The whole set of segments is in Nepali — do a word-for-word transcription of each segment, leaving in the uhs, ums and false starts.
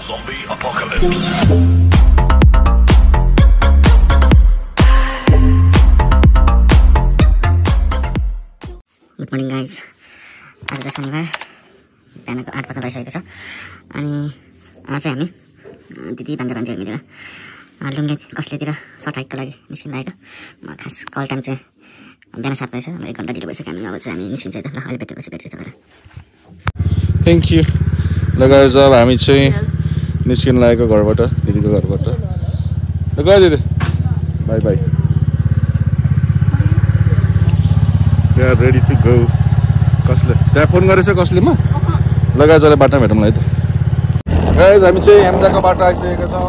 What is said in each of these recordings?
Zombie apocalypse. Good morning guys. आज चाहिँ शनिबार बिहानको आठ बज्न लागिसकेको छ अनि आज चाहिँ हामी दिदी भान्जा भान्जीहरू मिलेर लुम्ले कसलेतिर सर्ट हाइकको लागि निस्किन लागेको। खास कल टाइम चाहिँ बिहान सात बजी छ, एक घन्टा ढिलो भइसक्यो। हामी अब चाहिँ हामी निस्किन्छ त ल, अहिले भेटेपछि भेट्छ तपाईँलाई। Thank you. ल गाइज अब हामी चाहिँ निस्किन लागेको घरबाट, दिदीको घरबाट। ल गयो दिदी, bye bye. We are ready to go. कसले त्यहाँ फोन गरेछ कसलेमा? ल गाइज अहिले बाटोमा भेटौँला है त। गाइज हामी चाहिँ हेम्जाको बाटो आइसकेका छौँ।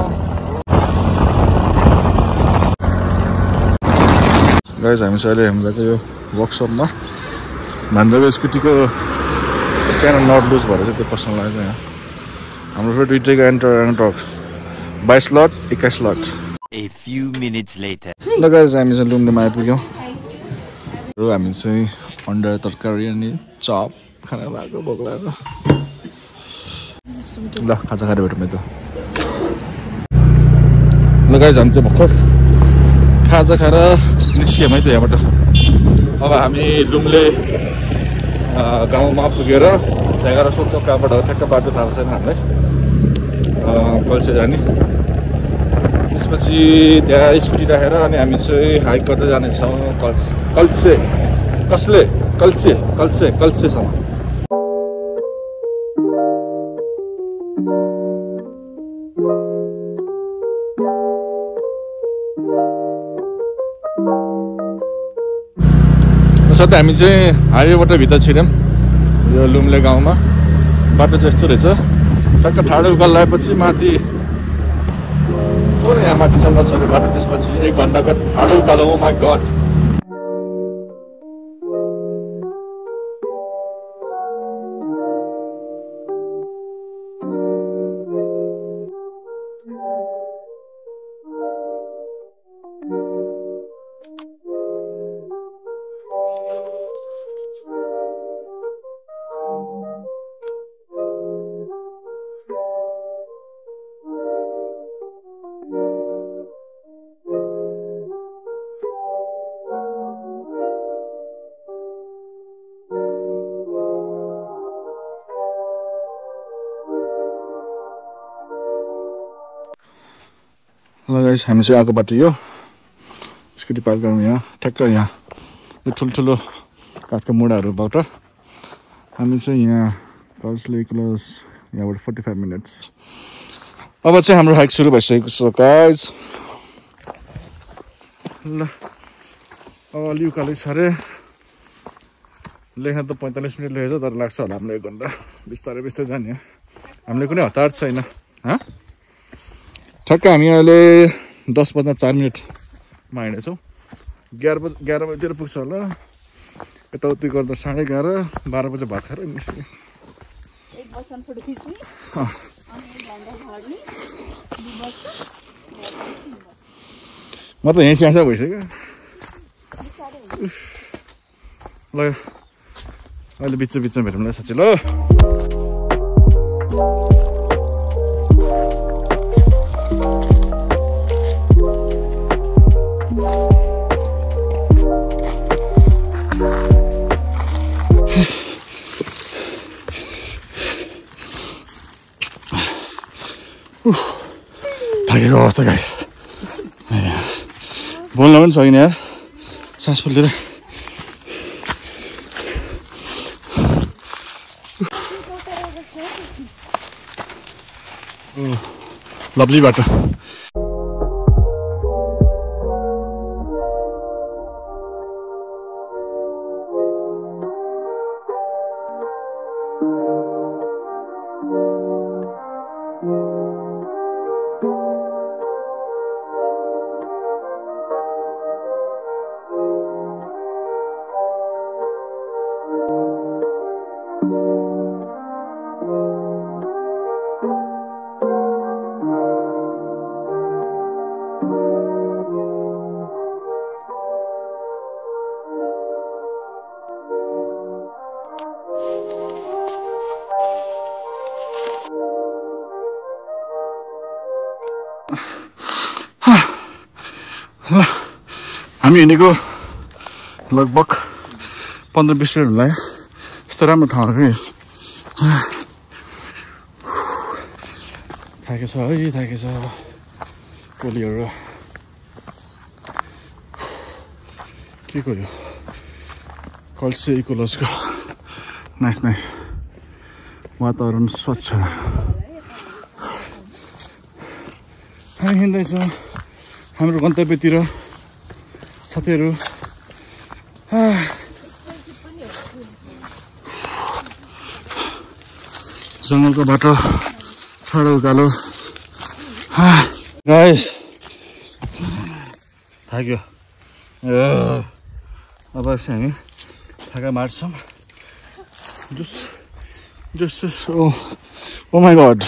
गाइज हामी चाहिँ अहिले हेम्जाको यो वर्कसपमा भान्जाको स्कुटीको सानो नट लुज भएर चाहिँ त्यो पस्न लागेको यहाँ। हाम्रो फेरि दुइटैको एन्टर एन्टर बाइस लट एक्काइस lot. A few minutes later. ल गाइज हामी चाहिँ लुम्डेमा आइपुग्यौँ र हामी चाहिँ अन्डा तरकारी अनि चप खाना भएको भोक लागेको। ल खाजा खाएर भेटौँ है त। ल गाइज हामी चाहिँ भर्खर खाजा खाएर निस्क्यौँ है त यहाँबाट। अब हामी लुम्ले गाउँमा पुगेर त्यहाँ गएर सोध्छौँ कहाँबाट ठ्याक्क बाटो थाहा छैन हामीलाई, कल्से जाने। त्यसपछि त्यहाँ स्कुटी राखेर अनि हामी चाहिँ हाइक गर्दै जानेछौँ कल्स कल्से कसले कल्से कल्से कल्सेसम्म। सधैँ हामी चाहिँ हाइवेबाट भित्र छिर्यौँ यो लुम्ले गाउँमा। बाटो चाहिँ यस्तो रहेछ, टक्क ठाडो उकालो लगाएपछि माथि थोरै यहाँ माथिसम्म छ बाटो। त्यसपछि एक घन्टाको ठाडो उकालो। Oh my god. ल गाइस हामी चाहिँ आएको बाटो यो स्कुटी पार्क गरौँ यहाँ ठ्याक्क यहाँ यो ठुल्ठुलो काठको मुढाहरूबाट हामी चाहिँ यहाँ कल्सले क्लोज यहाँबाट फोर्टी फाइभ मिनट्स। अब चाहिँ हाम्रो हाइक सुरु भइसकेको छ गाइस। ल अब अलि उकालै छ अरे, लेख्न त पैँतालिस मिनट लेखेछ तर लाग्छ होला हाम्रो एक घन्टा। बिस्तारै बिस्तारै जाने, हामीले कुनै हतार छैन। हँ ठ्याक्क हामी अहिले दस बज्न चार मिनटमा हिँडेछौँ। एघार बजी एघार बजीतिर पुग्छ होला। यताउति गर्दा साढे एघार बाह्र बजी भात खाएर निस्क्यो। म त यहीँ च्यासा भइसक्यो। ल अहिले बिच बिचमा भेटौँला साँच्चै। ल थाकेको अवस्था गाइस, बोल्न पनि छैन यार, सास फुलेर। लभली बाटो। हामी हिँडेको लगभग पन्ध्र बिस मिनट लाग्यो यस्तो राम्रो ठाउँ कि थाकेछ है थाकेछ कोलीहरू के को यो कल्से इकोलजको नाइस नाइस वातावरण स्वच्छ हामी हिँड्दैछौँ हाम्रो गन्तव्यतिर साथीहरू जङ्गलको बाटो ठाडो उकालो गाइस थाक्यो अब हामी थाका मार्छौँ जस जस oh oh my god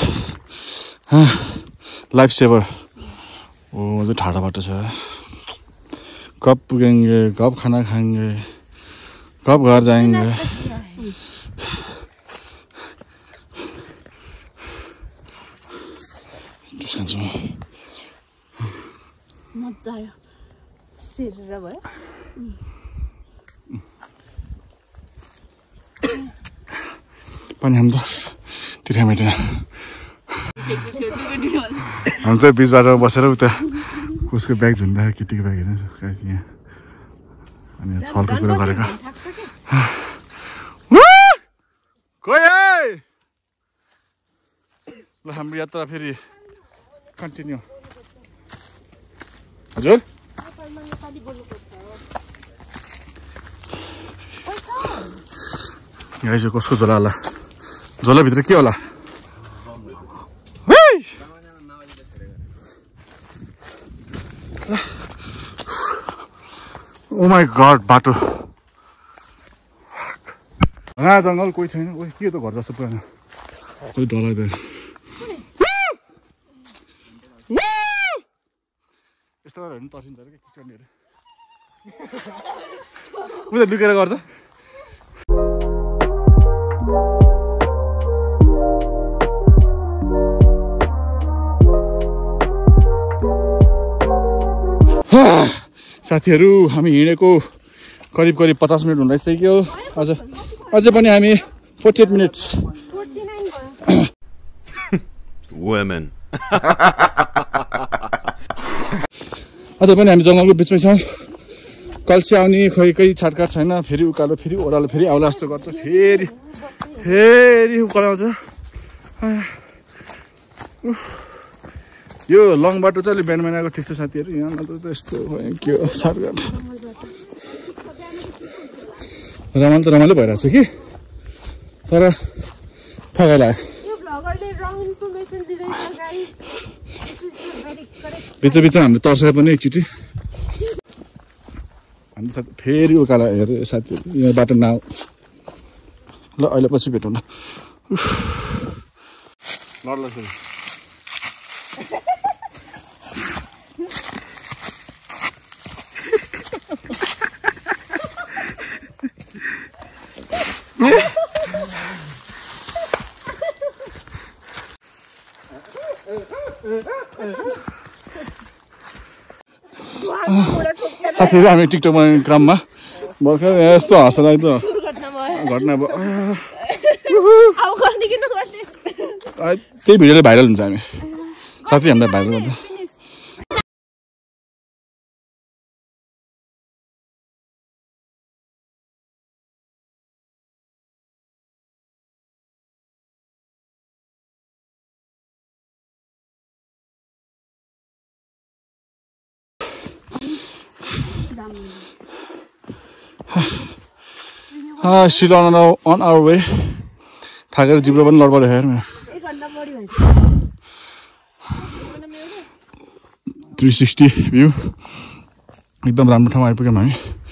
life saver oh अझै ठाडो बाटो छ कब पुगेंगे कब खाना खाएंगे कब घर जाएंगे मजा आयो सिरेर भयो पनि हामी त तिर्खा मेटेन हामी चाहिँ बिच बाटोमा बसेर उता कसको ब्याग झुन्दा केटीको ब्याग हेर्नु यहाँ अनि छलको कुरा गरेको ल हाम्रो यात्रा फेरि कन्टिन्यू हजुर यहाँ चाहिँ कसको झोला होला झोलाभित्र के होला ओ माई गॉड बाटो घना जङ्गल कोही छैन ओ के त घर जस्तो पुरानो कोही डराइदियो यस्तो गरेर हेर्नु तर्सिन्छ अरे के किचनहरू उता लुकेर गर्दा साथीहरू हामी हिँडेको करिब करिब पचास मिनट हुन लागिसक्यो अझ अझै पनि हामी फोर्टी एट मिनट्स Women. अझ पनि हामी जङ्गलको बिचमै छौँ कल्सी आउने खोइ कोही छाटकाट छैन फेरि उकालो फेरि ओह्रालो फेरि आउला जस्तो गर्छ फेरि फेरि उकालो आउँछ यो लङ बाटो चाहिँ अलिक बिहान महिनाको ठिक छ साथीहरू यहाँ त यस्तो के हो छाटकाट रमाइलो त रमाइलो भइरहेको छ कि तर थकाइ लाग्यो बिच बिचमा हामीले तर्सायो पनि एकचोटि हामी साथी फेरि उकालो हेरे साथीहरू यहाँ बाटो नआउ ल अहिले पछि भेटौँ न ल ल साथीहरू हामी टिकटक बनाउने क्रममा भर्खर यस्तो हाँस लाग्दो घटना भयो त्यही भिडियोले भाइरल हुन्छ हामी साथी हामीलाई भाइरल हुन्छ Ah, still on our, on our way. थाकेर जिब्रो पनि लडबड हेर थ्री सिक्सटी भ्यू एकदम राम्रो ठाउँ आइपुग्यौँ हामी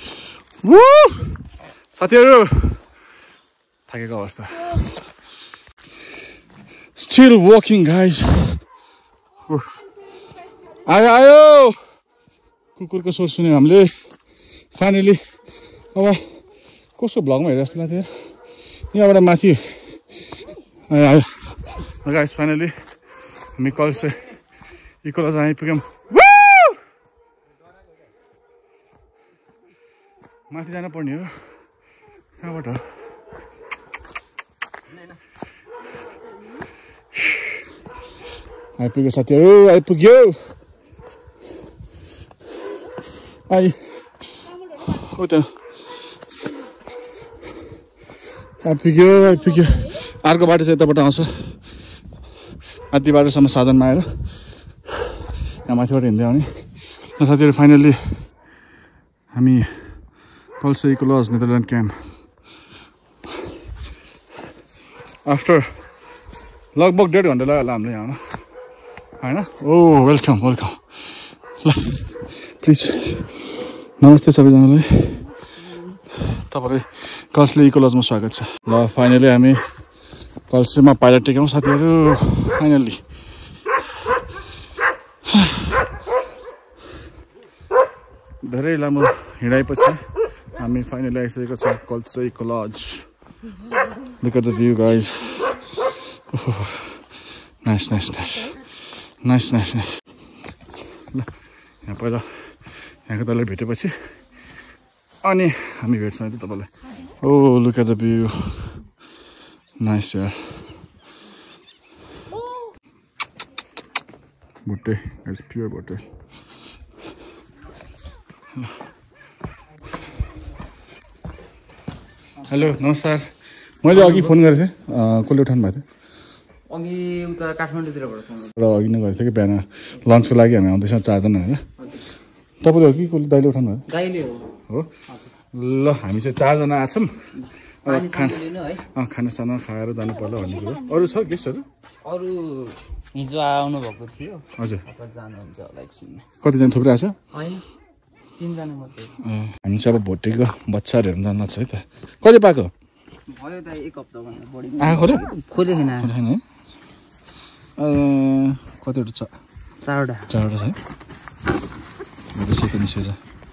साथीहरू थाकेको अवस्था स्टिल वकिङ गाइज आयो आयो कुकुरको स्वर सुन्यौँ हामीले फाइनली अब कसको भ्लगमा हेरेर जस्तो लाग्थ्यो यहाँबाट माथि आयो आयो गाइस फाइनली हामी कल्से इकोलज आइपुग्यौँ माथि जान पर्ने हो कहाँबाट आइपुग्यो साथीहरू आइपुग्यो आई हो त आइपुग्यो आइपुग्यो अर्को बाटो चाहिँ यताबाट आउँछ आधी बाटोसम्म साधनमा आएर यहाँ माथिबाट हिँड्दै आउने साथीहरू फाइनल्ली हामी Kalse eco lodge Netherland camp after लगभग डेढ घन्टा लाग्यो होला हामीले यहाँ होइन ओ वेलकम वेलकम ल प्लिज नमस्ते सबैजनालाई तपाईँलाई कल्सले इकोलजमा स्वागत छ ल फाइनली हामी कल्सेमा पाइलट टेक्यौँ साथीहरू फाइनल्ली धेरै लामो हिँडाइपछि हामी फाइनली आइसकेको छ Kalse eco lodge look at the view guys nice nice nice nice nice nice ल यहाँ पहिला यहाँको तलले भेटेपछि अनि हामी भेट्छौँ है त तपाईँलाई oh look at the view nice यार Bhute it's pure Bhute hello नमस्कार मैले अघि फोन गरेको थिएँ कसले उठाउनु भएको थियो अघि उता काठमाडौँतिरबाट फोन र अघि नै गरेको थियो कि बिहान लन्चको लागि हामी आउँदैछौँ चारजना होइन तपाईँले हो कि कसले दाइले उठाउनु भयो दाइले हो हो ल हामी चाहिँ चारजना आछौँ पानी खाना लिनु है अँ खानासाना खाएर जानु पर्ला भन्ने कुरो अरू छ गेस्टहरू अरू हिजो आउनु भएको थियो हजुर अब जानुहुन्छ होला एकछिनमा कतिजना थुप्रै आएको छ होइन तिनजना मात्रै हामी चाहिँ अब भोटेको बच्चाहरू हेर्नु जानु छ है त कहिले पाएको भयो त एक हप्ताभन्दा बढी आएको खोल्यो खोलेको छैन छैन है कतिवटा छ चारवटा चारवटा छ है मेरो सेतो निस्केछ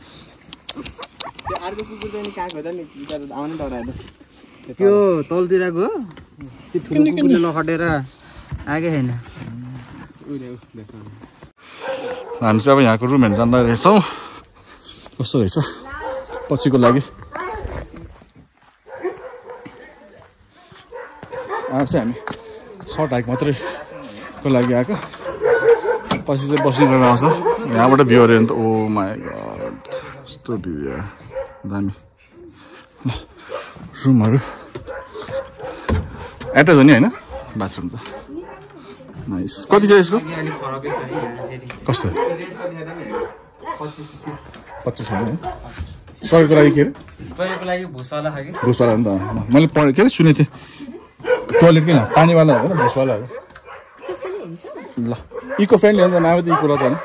त्यो तलतिरको त्यो ठुलो कुकुरले लखटेर आएकै छैन हामी चाहिँ अब यहाँको रुम हेर्नु जाँदा रहेछौँ कस्तो रहेछ पछिको लागि आएको चाहिँ हामी सर्ट हाइक मात्रैको लागि आएको पछि चाहिँ बस्ने गरेर आउँछ यहाँबाट भ्यू हेऱ्यो भने त ओ माई गड यस्तो भ्यू यार दामी ल रुमहरू एट्याच हो नि होइन बाथरुम त नाइस कति छ यसको अलिक फरकै छ है कस्तो पच्चिस पच्चिस हो नि तपाईँको लागि के अरे तपाईँको लागि भुसवाला खायो कि भुसवाला हो नि त मैले पढेँ के अरे सुनेको थिएँ टोइलेट किन पानीवाला हो र भुसवाला हो ल इको फ्रेन्डली हुन्छ नआए त इको रहेछ होइन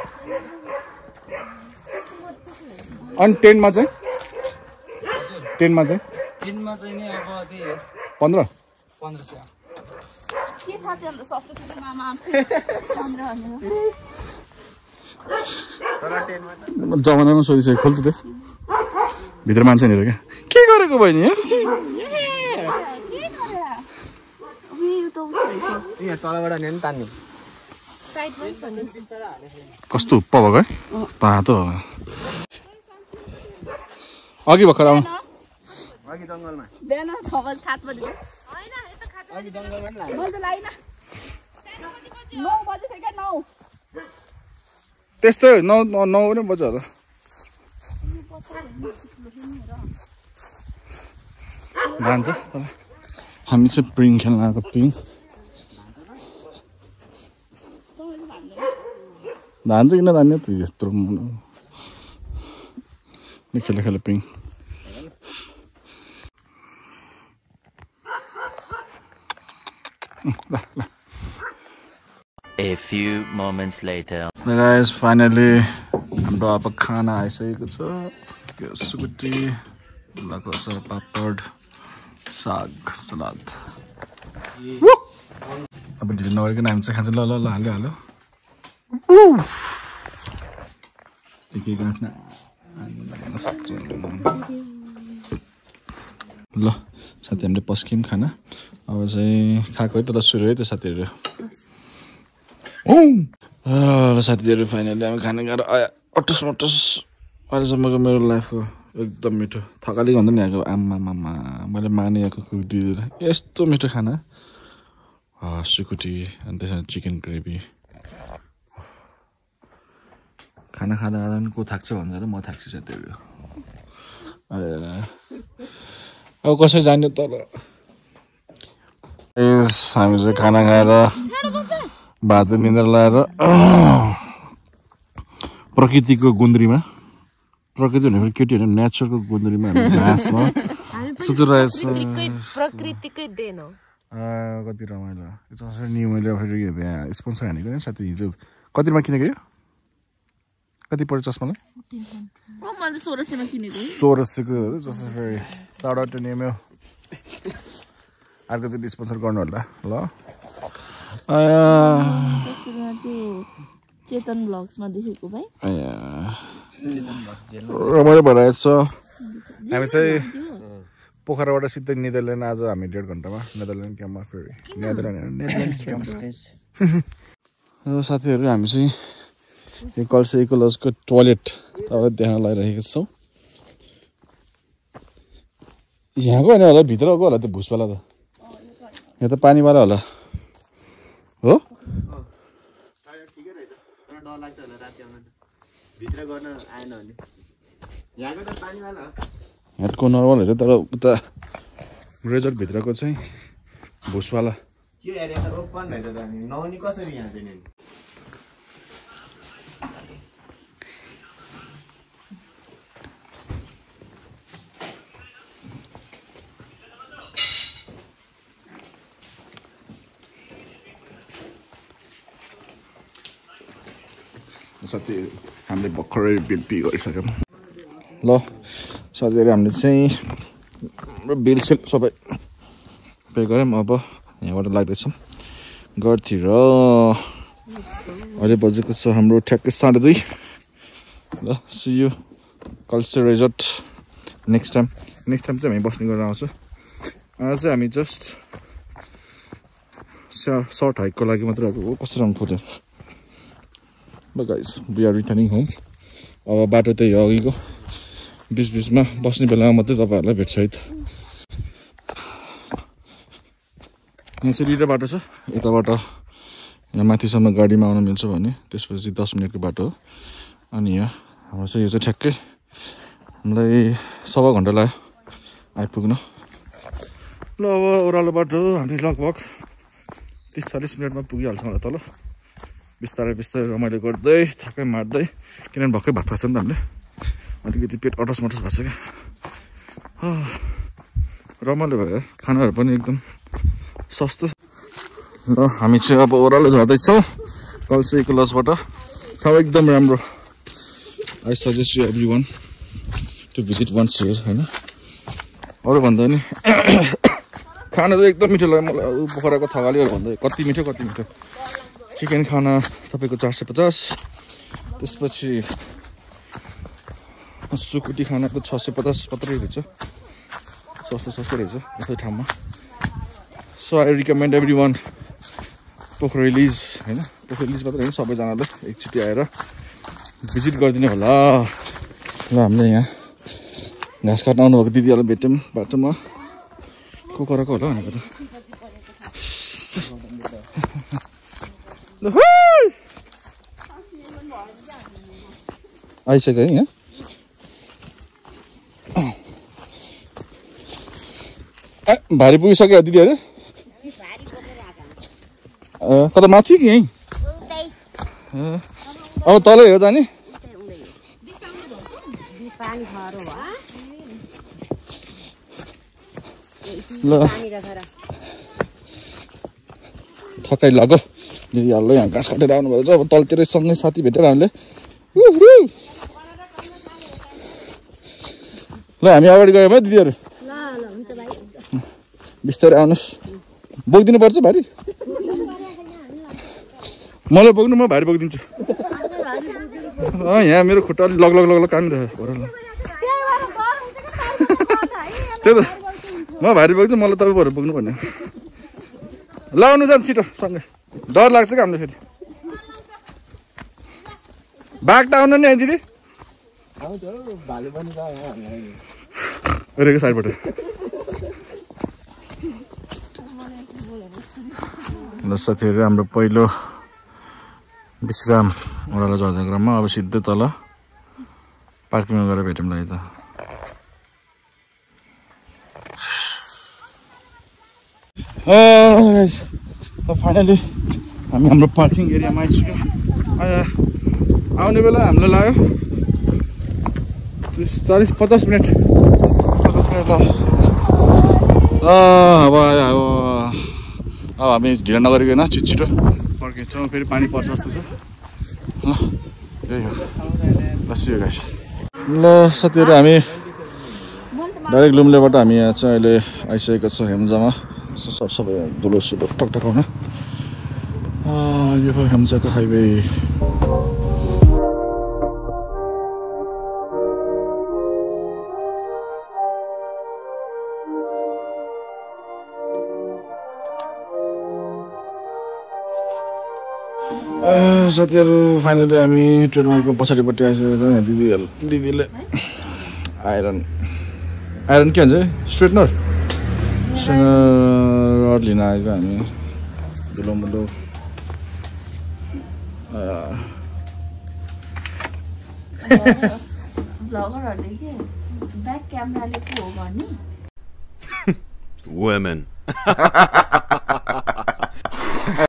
अनि टेनमा चाहिँ टेनमा चाहिँ टेनमा चाहिँ नि अब त्यही पन्ध्र पन्ध्र सय के थाहा छ अन्त सस्तो थियो मामा पन्ध्र भनेर जमानामा सोधिसक्यो खोल्छु त्यो भित्र मान्छे नि क्या के गरेको बहिनी यहाँ तलबाट नि तान्ने कस्तो हुप्पा भएको है तातो अघि भर्खर आउनु अघि जङ्गलमा बिहान छ बजी सात बजी अघि जङ्गलमा नि लाग्यो मैले त लाइन नौ बजी थियो क्या नौ त्यस्तै नौ नौ नै बज्छ होला जान्छ हामी चाहिँ पिङ खेल्न आएको पिङ धान्छ किन धान्ने त यत्रो खेल खेल पिङ A few moments later. Guys, finally हाम्रो अब खाना आइसकेको छ सुकुटी लाको अचार पापड साग सलाद अब ढिलो नगरिकन हामी चाहिँ खान्छ ल ल ल हाल्यो हाल्यो एक एक गाँसमा ल साथी हामीले पस्क्यौँ खाना अब चाहिँ खाएको है त ल सुरु है त साथीहरू ल साथीहरू फाइनली हामी खाना खाएर आयो अटस मटस अहिलेसम्मको मेरो लाइफको एकदम मिठो थकाली भन्दा नि आएको आम्मा मामा मैले मानेको दिँदैन यस्तो मिठो खाना सुकुटी अनि त्यसमा चिकन ग्रेभी खाना खाँदा खाँदा पनि को थाक्छ भन्छ म थाक्छु साथीहरू अब कसै जाने तर हामी चाहिँ खाना खाएर भात निन्द्रा लाएर प्रकृतिको गुन्द्रीमा प्रकृति भनेको केटी होइन नेचरको गुन्द्रीमा हामी घाँसमा सुतिरहेछ प्रकृतिकै देन हो कति रमाइलो जसरी नि मैले फेरि स्पोन्सर हानेको नि साथी हिजो कतिमा किनेको यो कति पर्छ चस्मालाई सोह्र सयमा किनेको सोह्र सयको जसरी फेरि साढे आठ नियम अर्को चाहिँ स्पोन्सर गर्नु होला ल चेतन ब्लग्समा देखेको भाइ रमाइलो भइरहेछ हामी चाहिँ पोखराबाट सिधै नेदरल्यान्ड आज हामी डेढ घन्टामा नेदरल्यान्ड क्याम्पमा फेरि नेदरल्यान्ड नेदरल्यान्ड क्याम्प साथीहरू हामी चाहिँ यो कल्से इकोलजको टोयलेट तपाईँलाई देखाउन लगाइरहेको छौँ यहाँको होइन होला भित्रको होला त्यो भुसवाला त यहाँ त पानीवाला होला हो यहाँको नर्मल रहेछ तर उता रेजर्टभित्रको चाहिँ भुसवाला साथी हामीले भर्खरै बिल पे गरिसक्यौँ ल साथीहरू हामीले चाहिँ बिल सिल सबै पे गऱ्यौँ अब यहाँबाट लाग्दैछौँ घरतिर अहिले बजेको छ हाम्रो ठ्याक्कै साढे दुई ल see you culture resort next time next time चाहिँ हामी बस्ने गरेर आउँछौँ आज चाहिँ हामी जस्ट सर्ट हाइकको लागि मात्र आएको कस्तो राम्रो फोटो ल guys we are returning home अब बाटो त्यही हो अघिको बिच बिचमा बस्ने बेलामा मात्रै तपाईँहरूलाई भेट्छ है त यहाँ चाहिँ दुईवटा बाटो छ यताबाट यहाँ माथिसम्म गाडीमा आउन मिल्छ भने त्यसपछि दस मिनटको बाटो हो अनि यहाँ हाम्रो चाहिँ यो चाहिँ ठ्याक्कै हामीलाई सवा घन्टा लाग्यो आइपुग्न ल अब ओह्रालो बाटो हामी लगभग तिस चालिस मिनटमा पुगिहाल्छौँ होला तल बिस्तारै बिस्तारै रमाइलो गर्दै थकै मार्दै किनभने भक्कै भात खाएको छ नि त हामीले अलिकति पेट अटस मटस भएको छ क्या रमाइलो भयो खानाहरू पनि एकदम सस्तो र हामी चाहिँ अब ओह्रालो झर्दैछौँ कल्से इकोलजबाट ठाउँ एकदम राम्रो I suggest you everyone to visit once here होइन अरूभन्दा नि खाना चाहिँ एकदम मिठो लाग्यो मलाई पोखराको थकालीहरू भन्दा कति मिठो कति मिठो चिकन खाना तपाईँको चार सय पचास त्यसपछि सुकुटी खानाको छ सय पचास मात्रै रहेछ सस्तो सस्तो रहेछ यस्तै ठाउँमा so I recommend everyone Pokhara release होइन पोखरा रिलिज मात्रै होइन सबैजनालाई एकचोटि आएर भिजिट गरिदिनु होला ल हामीले यहाँ घाँस काट्न आउनुभएको दिदीहरूलाई भेट्यौँ बाटोमा को कराएको होला भनेको त आइसक्यो है यहाँ भारी पुगिसक्यो दिदीहरू कता माथि कि यहीँ अब तलै हो जाने ल थकाइ लाग्यो दिदीहरूलाई यहाँ घाँस काटेर आउनुभएको छ अब तलतिरै सँगै साथी भेटेर हामीले ल हामी अगाडि गयौँ है दिदीहरू बिस्तारै आउनुहोस् बोकिदिनु पर्छ भारी मलाई बोक्नु म भारी बोकिदिन्छु अँ यहाँ मेरो खुट्टा अलिक लग लग लग लग कामिरहेको त्यही त म भारी बोक्छु मलाई तपाईँ भएर बोक्नु पर्ने ल आउनु जानु छिटो सँगै डर लाग्छ क्या हामीले फेरि बाघ त आउनु नि है दिदी आउँछ भालु पनि छ अरेको साइडबाट ल साथीहरू हाम्रो पहिलो विश्राम ओह्रालो झर्ने क्रममा अब सिधै तल पार्किङमा गएर भेटौँला है त फाइनली हामी हाम्रो पार्किङ एरियामा आइसक्यौँ आउने बेला हामीलाई लाग्यो चालिस पचास मिनट पचास मिनट ल अब आयो अब अब हामी ढिला नगरिकन छिटो छिटो फर्किन्छौँ फेरि पानी पर्छ जस्तो छ ल यही हो बसियो गाइस ल साथीहरू हामी डाइरेक्ट लुम्लेबाट हामी यहाँ चाहिँ अहिले आइसकेको छ हेम्जामा सबै धुलो सुलो टकटकाउन यो हो हेम्जाको हाइवे साथीहरू फाइनली हामी ट्रेडमार्कको पछाडिपट्टि आइसकेको छौँ दिदीहरू दिदीले आइरन आइरन के भन्छ स्ट्रेटनर रड लिन आएको हामी धुलो मुलो भ्लगरहरूले के ब्याक क्यामेराले को हो भन्ने Women.